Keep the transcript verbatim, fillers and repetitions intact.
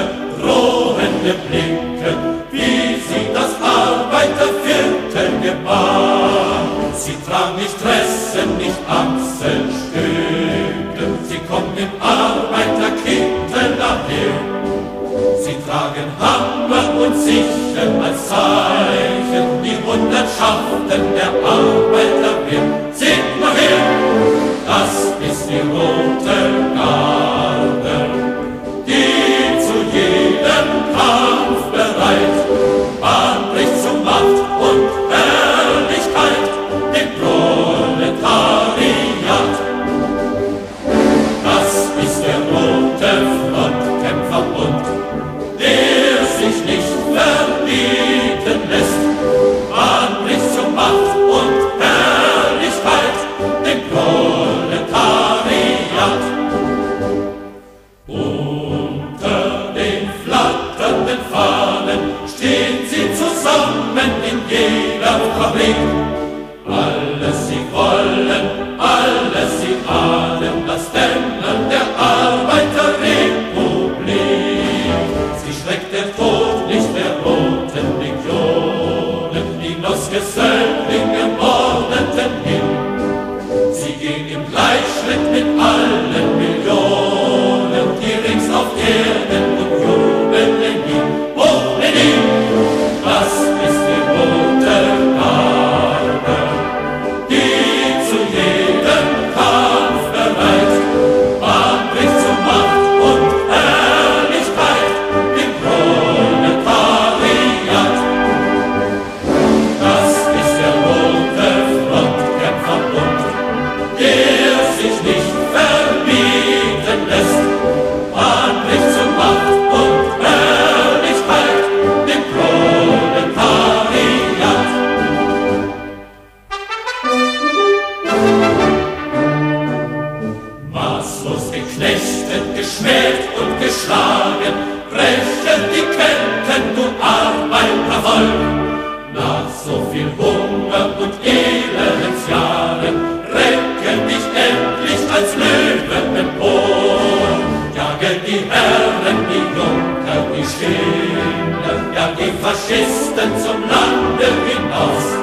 drohende Blicke, wie sie das Arbeiterviertel gebar. Sie tragen nicht Dressen, nicht Achselstücke, sie kommen im Arbeiterkittel daher. Sie tragen Hammer und Sichel als Zeichen, die Hundertschaften der Arbeiterwehr. Seht mal her, das ist die rote Garde, die zu jedem Kampf bereit, Bahn bricht zu Macht und Herrlichkeit, dem Proletariat. Das ist der rote Frontkämpferbund, der sich nicht verbieten lässt. Bahn bricht zu Macht und Herrlichkeit, dem Proletariat. Unter den flatternden Fahnen stehen sie zusammen in jeder Fabrik. Alles sie wollen, alles sie ahnen, das Dämmern der Arbeiterrepublik. Sie schreckt der Tod nicht der roten Legionen, die Nossgeselllinge mordeten hin. Sie gehen im Gleichschritt mit allen Millionen, die rings auf Erden und jubeln Lenin. Oh, Lenin, das ist die rote Garde, die zu jedem Kampf bereit, Bahn bricht zu Macht und Herrlichkeit, dem Proletariat. Das ist der rote Frontkämpferbund, der sich nicht verbieten lässt. Bahn bricht zu Macht und Herrlichkeit, dem Proletariat. Maßlos geknechtet, geschmäht und geschlagen, brechen die Ketten, du Arbeitervolk. Nach so viel Hunger und Elendsjahren recken dich endlich als Löwen empor. Jagen die Herren, die Junker, die Schiller, ja die Faschisten zum Lande hinaus.